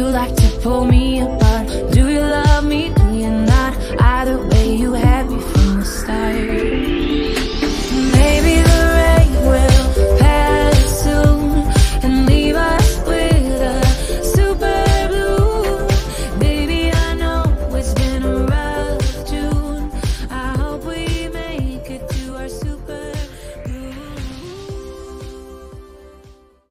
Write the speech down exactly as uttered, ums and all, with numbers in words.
like to pull me apart? Do you love me? Do you not? Either